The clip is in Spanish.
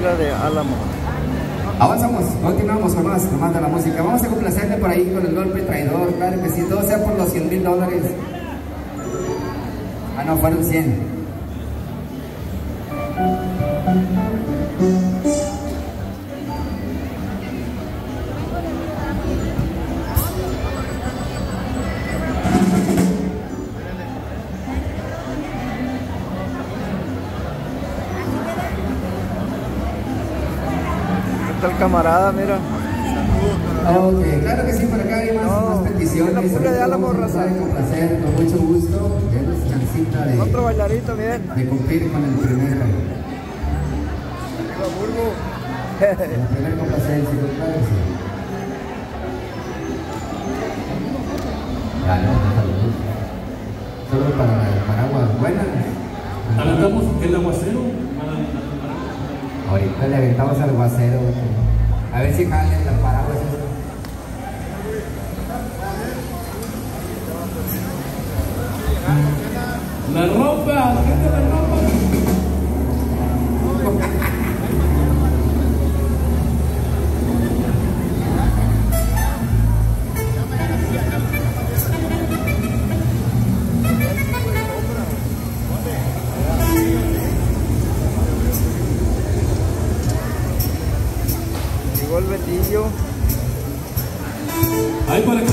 isla de Álamo. Avanzamos, continuamos con más de la música. Vamos a complacerle por ahí con el golpe traidor, claro que sí, todo sea por los $100,000. Ah, no, fueron 100. El camarada, mira. Ok, claro que sí, por acá hay más peticiones. La pura de Álamo, raza. Con placer, con mucho gusto. Denos chancita de... Otro bailarito, bien. De cumplir con el primer... Arriba, Burgo. El primer complacencia, claro que sí. Ya, no, saludos. Solo para el paraguas. Buenas. ¿Aventamos el aguacero? Ahorita le aventamos al aguacero. A ver si jalen las paraguas. La ropa, la gente de la ropa. Llegó el Betillo. Ahí para que